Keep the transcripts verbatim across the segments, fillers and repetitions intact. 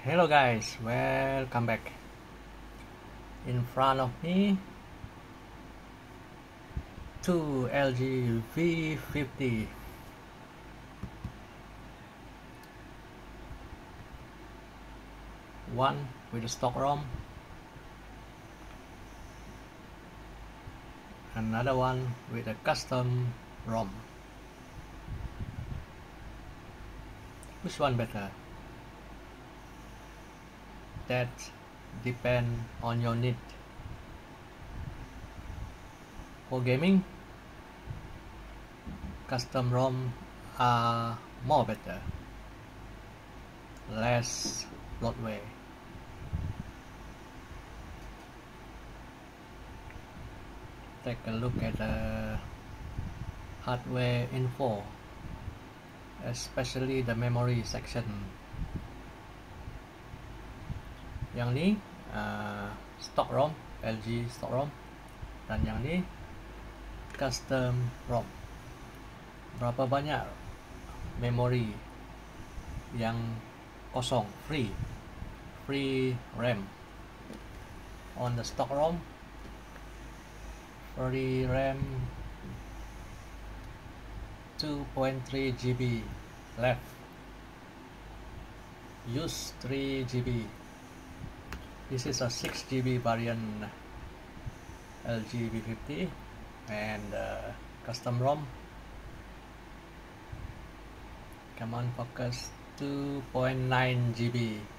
Hello guys, welcome back. In front of me, two L G V fifty. One with a stock ROM, another one with a custom ROM. Which one better? That depend on your need. For gaming, custom ROM are more better, less bloatware. Take a look at the hardware info, especially the memory section. Yang ni uh, stock ROM, L G stock ROM, dan yang ni custom ROM. Berapa banyak memori yang kosong, free free RAM? On the stock ROM, free RAM two point three gigabytes left, use three gigabytes. This is a six gigabyte variant L G V fifty, and uh, custom ROM, come on focus, two point nine gigabytes,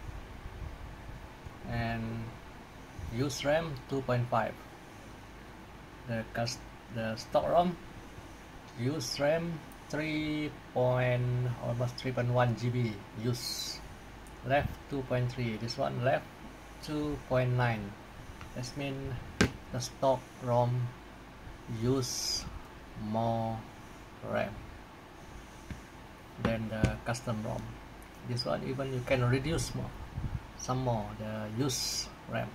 and use RAM two point five. The cust the stock ROM use RAM three point almost three point one gigabytes, use left two point three. This one left two point nine. That means the stock ROM use more RAM than the custom ROM. This one even you can reduce more, some more the use RAM.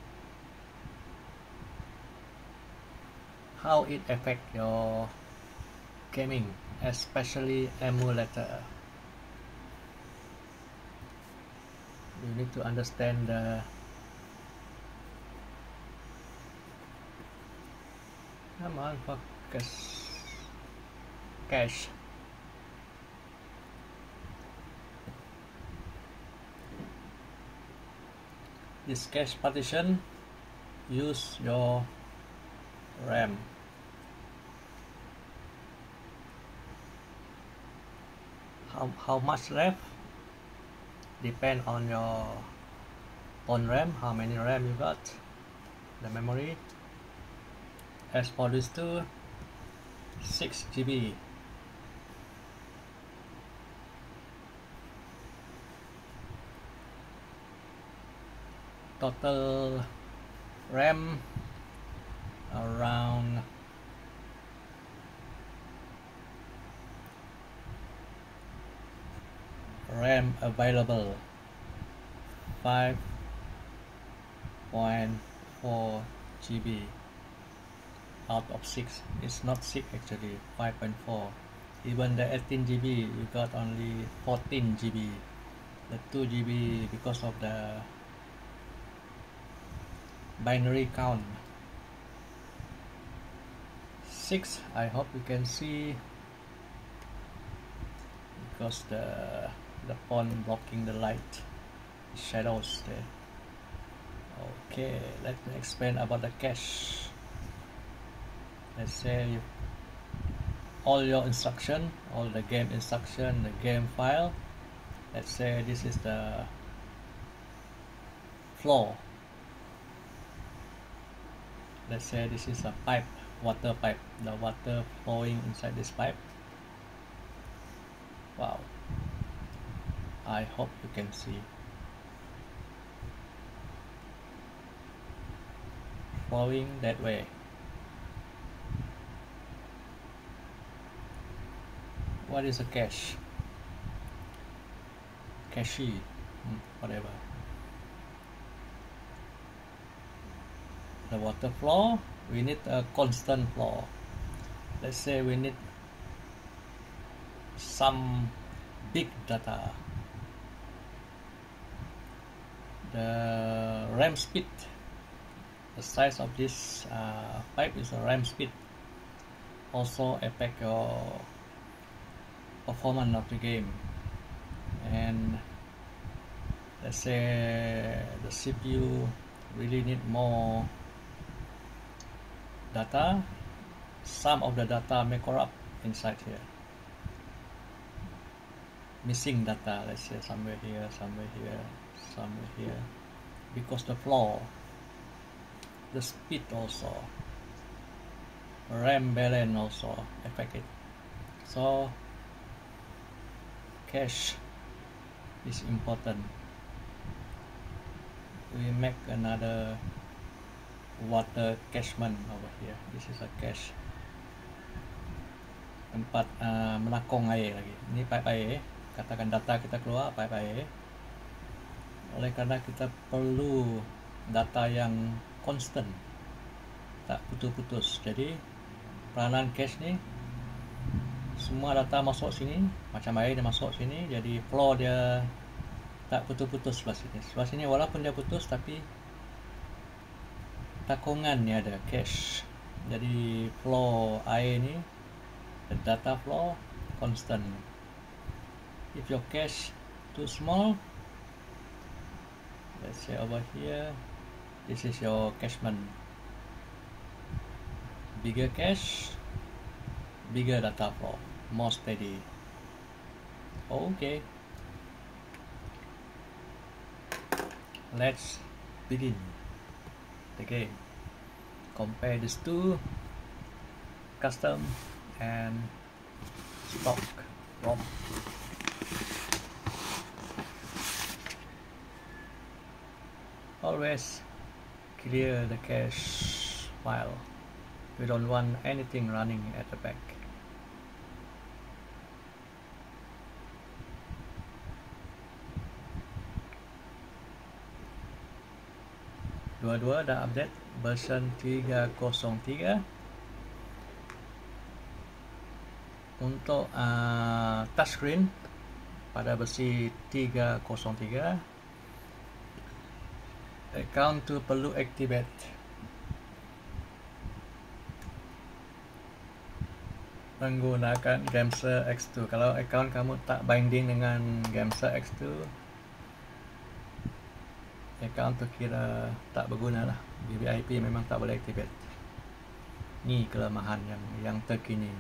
How it affect your gaming, especially emulator? You need to understand the come on focus cache. This cache partition use your RAM. How, how much left depend on your on RAM, how many RAM you got, the memory. As for this two, six gigabytes. Total RAM around RAM available five point four gigabytes out of six. It's not six actually, five point four. Even the eighteen gigabytes you got only fourteen gigabytes. The two gigabytes because of the binary count. Six, I hope you can see because the the font blocking the light, shadows there. Okay, let me explain about the cache. Let's say all your instruction, all the game instruction, the game file. Let's say this is the flow. Let's say this is a pipe, water pipe, the water flowing inside this pipe. Wow, I hope you can see. Flowing that way. What is a cache? Cache, hmm, whatever. The water flow, we need a constant flow. Let's say we need some big data. the RAM speed, the size of this uh, pipe is a RAM speed, also affect your performance of the game. And let's say the C P U really need more data, some of the data may corrupt inside here, missing data, let's say somewhere here, somewhere here, somewhere here, because the flow, the speed also, RAM balance also affected. So cache is important. We make another water cachement over here. This is a cache, tempat uh, menakung air lagi. Ini pipe air. Katakan data kita keluar pipe air. Oleh karena kita perlu data yang constant, tak putus-putus. Jadi peranan cache ni, semua data masuk sini, macam air dia masuk sini, jadi flow dia tak putus-putus sebelah sini. Sebelah sini walaupun dia putus, tapi takungan ni ada, cache. Jadi flow air ni, the data flow constant. If your cache too small, let's say over here, this is your cachement. Bigger cache, bigger data flow, more steady. Okay, let's begin the game. Compare these two, custom and stock ROM. Always clear the cache file. We don't want anything running at the back. Dua-dua dah update version tiga kosong tiga. Untuk uh, touchscreen pada versi tiga kosong tiga, account tu perlu activate menggunakan Gamester X two. Kalau account kamu tak binding dengan Gamester X two, account tu kira tak berguna lah. V V I P memang tak boleh activate. Ni kelemahan yang yang terkini.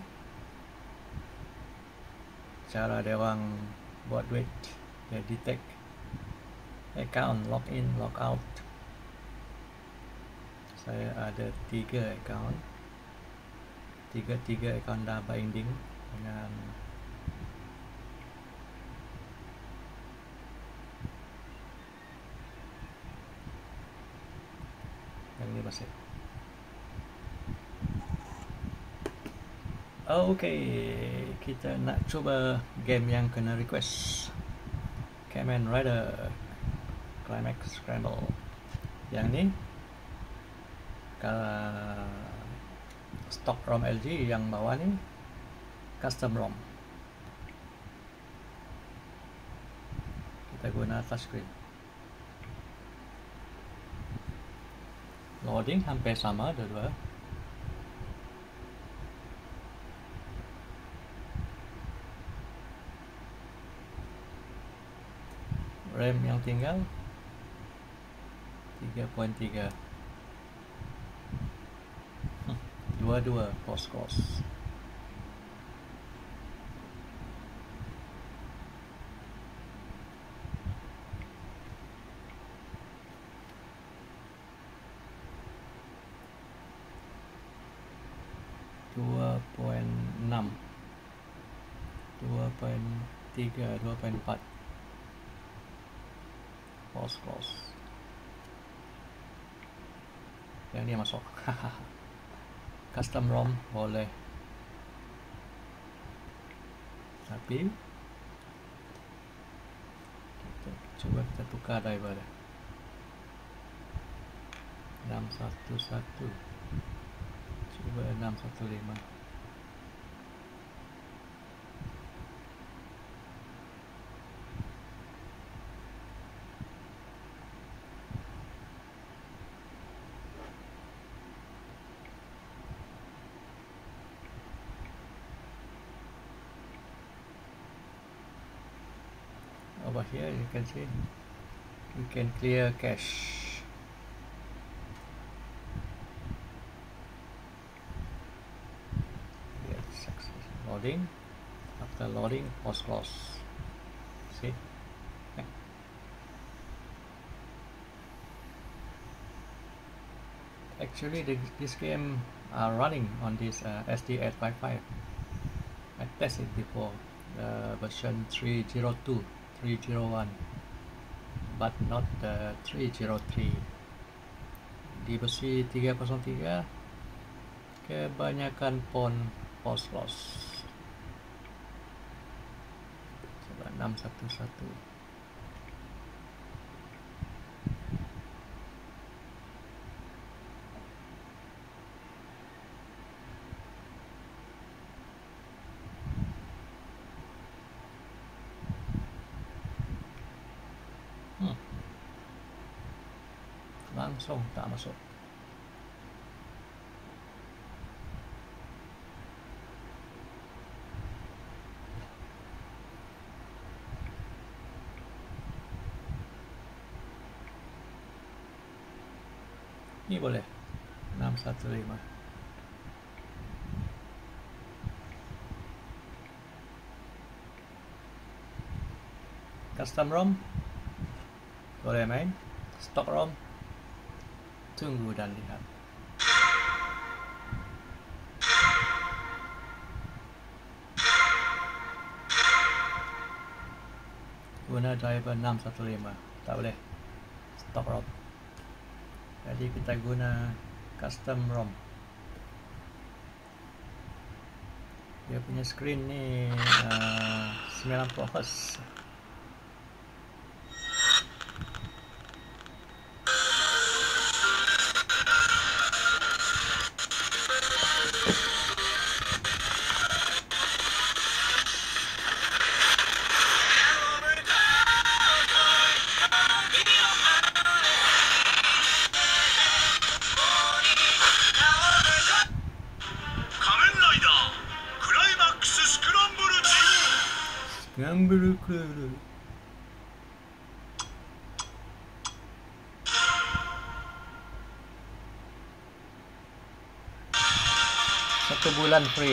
Cara dia orang buat duit, dia detect account, login, logout. Saya ada tiga account, tiga-tiga account dah binding dengan yang ni masih. Okay, kita nak cuba game yang kena request. Kamen Rider Climax Scramble. Yang ni kalau stock ROM L G, yang bawah ni custom ROM. Kita guna touchscreen. Loading hampir sama dua-dua. RAM yang tinggal tiga koma tiga. Dua-dua cross-cross. Dua koma enam, dua koma tiga, dua koma empat. Cross-cross. Yang ni masuk. Custom ROM boleh, tapi kita cuba kita tukar driver enam satu satu, cuba enam satu lima. over here you can see you can clear cache. Yes, success. Loading. After loading, post close. See? Actually, the, this game are running on this uh, S D eight fifty-five. I tested before the version three oh two, three oh one, but not the three oh three. Di versi tiga nol tiga kebanyakan pon post close. Coba enam satu satu. Langsung tak masuk. Ini boleh enam satu lima. Custom ROM boleh main. Stock ROM tunggu dan lihat. Guna driver enam satu lima tak boleh stock ROM, jadi kita guna custom ROM. Dia punya screen ni uh, sembilan puluh hertz. Ngambil keluar. Satu bulan free.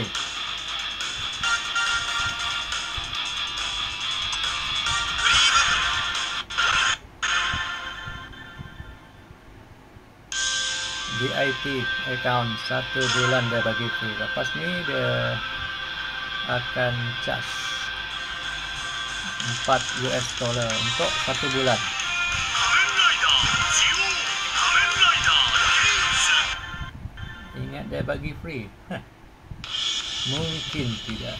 V I P account satu bulan dia bagi free. Lepas ni dia akan charge empat US dollar untuk satu bulan. Ingat dia bagi free? Hah. Mungkin tidak.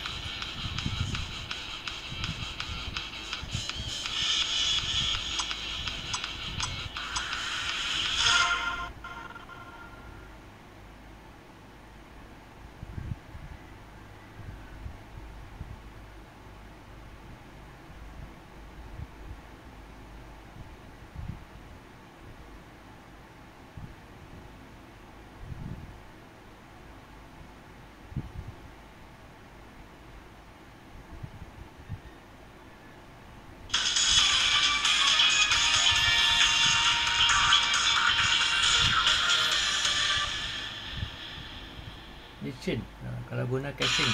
Licin nah, kalau guna caching.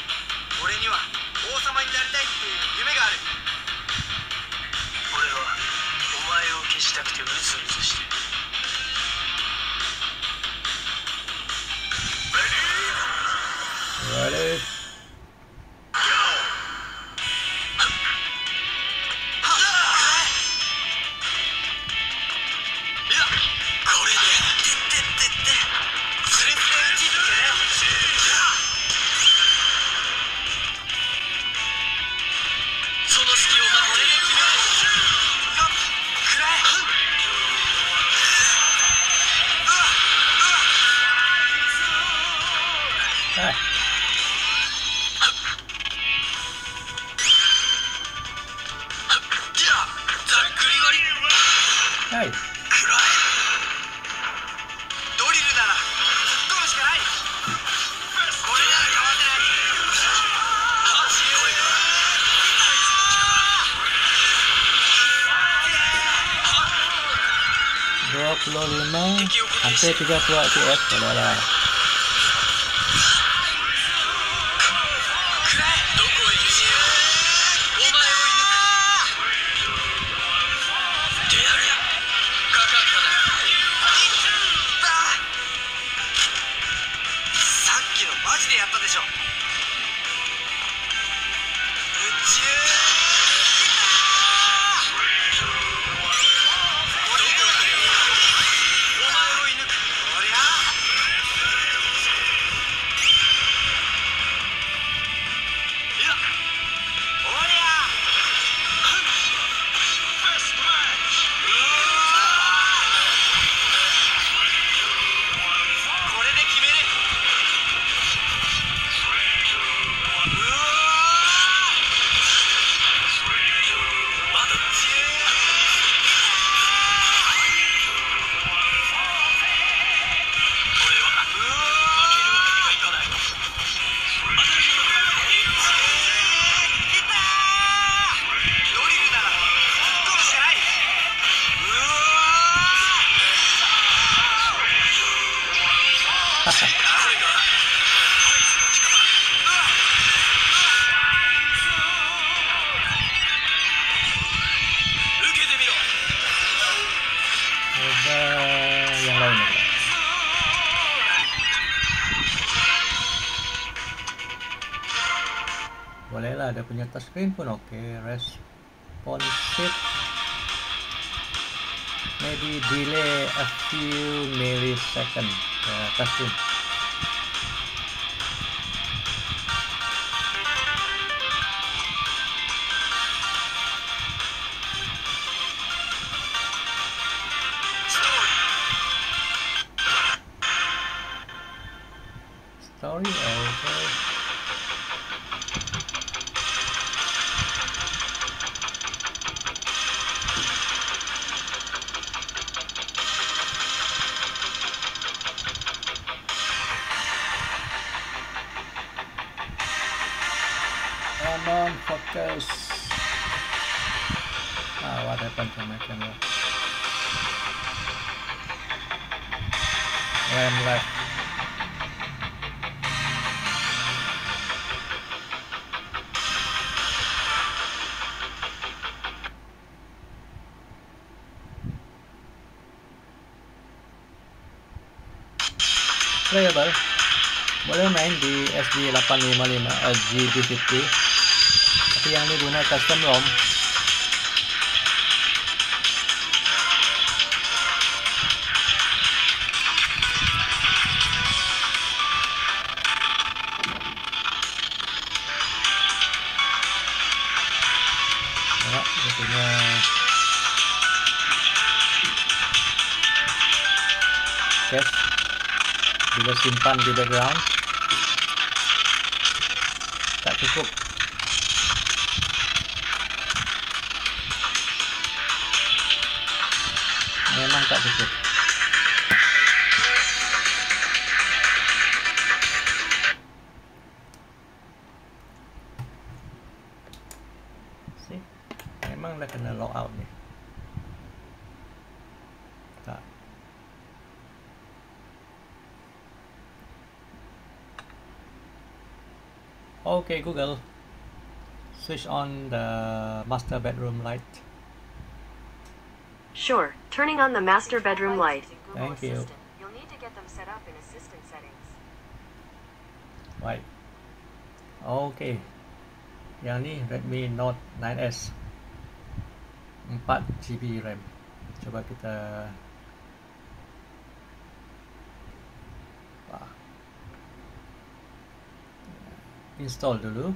Ready? Hai. dua puluh lima hampir tiga puluh F P S boleh lah. Yang lain ya. Bolehlah, ada punya touchscreen pun oke. Okay. Responsive, maybe delay a few millisecond uh, touchscreen. Story over. Come on, focus. Ah, what happened to my camera? RAM left. Playable, boleh main di S D delapan lima lima G B lima puluh, tapi yang ini guna custom ROM. Nah, dia punya cache. Bila simpan di background tak cukup. Memang tak cukup. Sih, memang dah kena logout nih. Tak. Okay, Google, switch on the master bedroom light. Sure, turning on the master bedroom light. Thank you. You'll need to get them set up in assistant settings. Right. Okay. Yang ni Redmi Note nine S, empat G B RAM. Coba kita Wah. install dulu.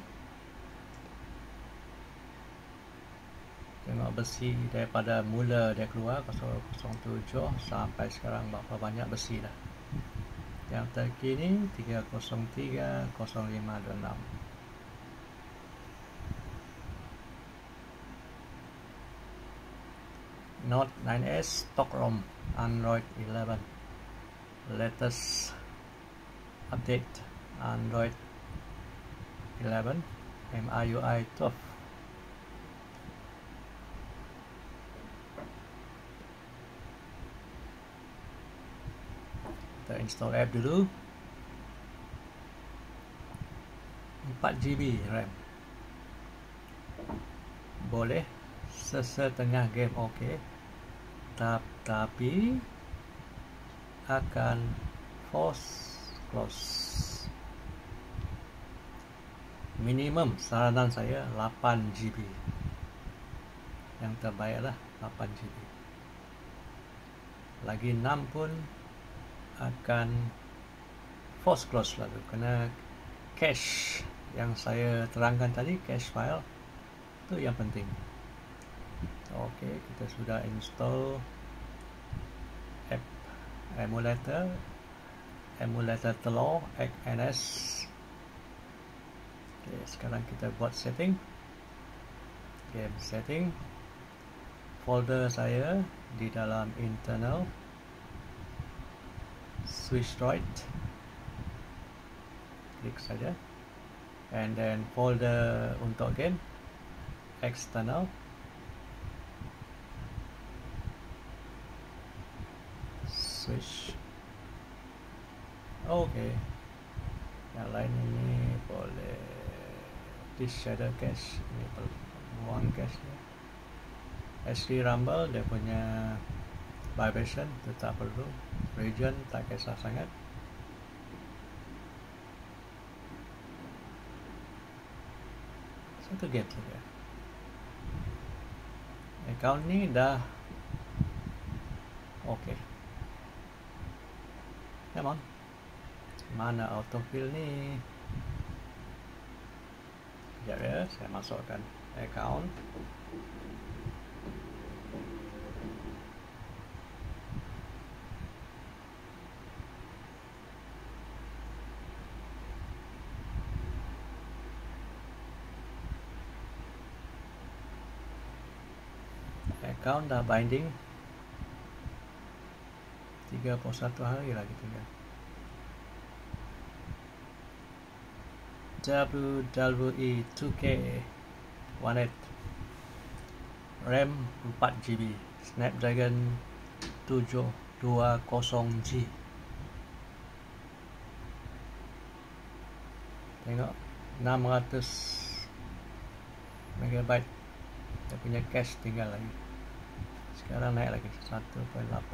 Tengok besi daripada mula dia keluar kosong kosong tujuh sampai sekarang berapa banyak besi dah. Yang terkini tiga kosong tiga kosong lima dua enam. Note nine S stock ROM Android eleven, latest update Android eleven M I U I twelve. install app dulu. Empat G B RAM. Boleh sesetengah game okey, tapi akan force close. Minimum saranan saya lapan G B. Yang terbaik lah lapan G B. Lagi enam pun akan force close lalu, kena cache yang saya terangkan tadi, cache file itu yang penting. Okey, kita sudah install app emulator emulator telur X N S. Okey, sekarang kita buat setting. Game setting. Folder saya di dalam internal switch droid, klik saja, and then folder untuk game external, switch. Okey, yang lain ini boleh di shadow cache, ini buang cache ya. S D Rumble dia punya vibration itu tak perlu, region tak kisah sangat. Satu game saja. Account ni dah okey. Come on, mana autofill ni? Sekejap ya, saya masukkan account. Account dah binding, tiga puluh satu hari lagi tinggal. W W E two K eighteen, RAM empat G B, Snapdragon tujuh dua kosong G. Tengok, enam ratus megabyte dia punya cache tinggal lagi. Sekarang naik lagi satu koma lapan.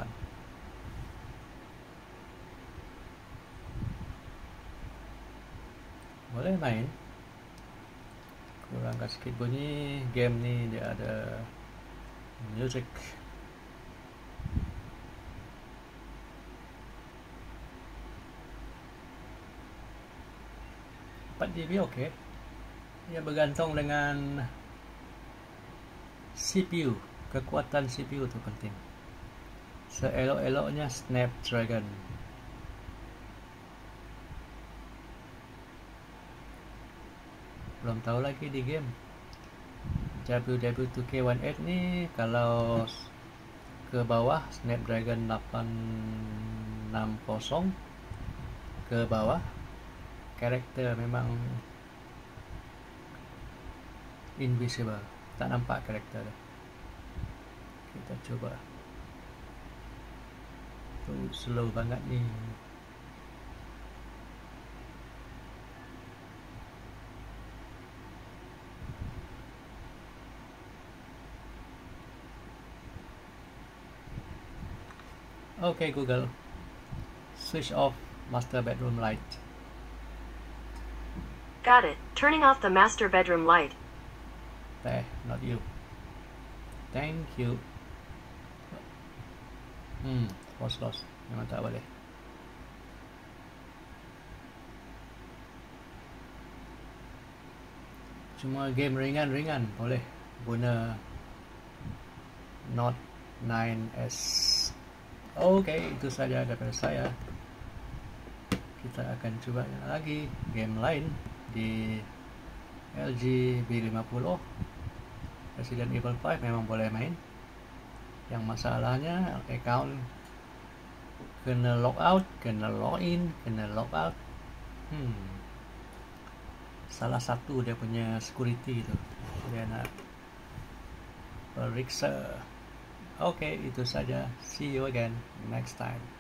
Boleh main. Kurangkan sikit bunyi. Game ni dia ada music. empat G B okey. Ia bergantung dengan C P U. Kekuatan C P U tu penting. Seelok-eloknya Snapdragon. Belum tahu lagi di game. W W two K eighteen ni kalau ke bawah Snapdragon lapan enam kosong ke bawah, karakter memang invisible, tak nampak karakter dia. Kita coba. Tu slow banget ni. Okay Google, switch off master bedroom light. Got it. Turning off the master bedroom light. Eh, not you. Thank you. Hmm, was lost. Memang tak boleh. Cuma game ringan-ringan boleh guna Note nine S. Okey, itu saja daripada saya. Kita akan cuba lagi game lain di L G B lima puluh. Resident Evil five memang boleh main. Yang masalahnya account kena logout, kena login, kena logout. Hmm. Salah satu dia punya security tu. Dia nak periksa. Okay, itu saja. See you again next time.